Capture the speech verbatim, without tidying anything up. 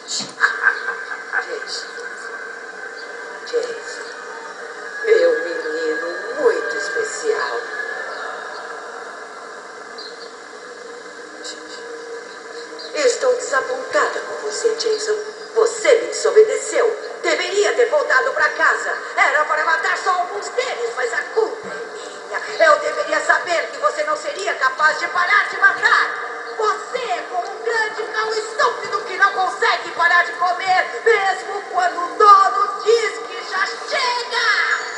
Jason. Jason. Meu menino muito especial. Estou desapontada com você, Jason. Você me desobedeceu. Deveria ter voltado para casa. Era para matar só alguns deles, mas a culpa é minha. Eu deveria saber que você não seria capaz de parar de matar. Você é como um grande cão estúpido que não consegue parar de comer, mesmo quando o dono diz que já chega.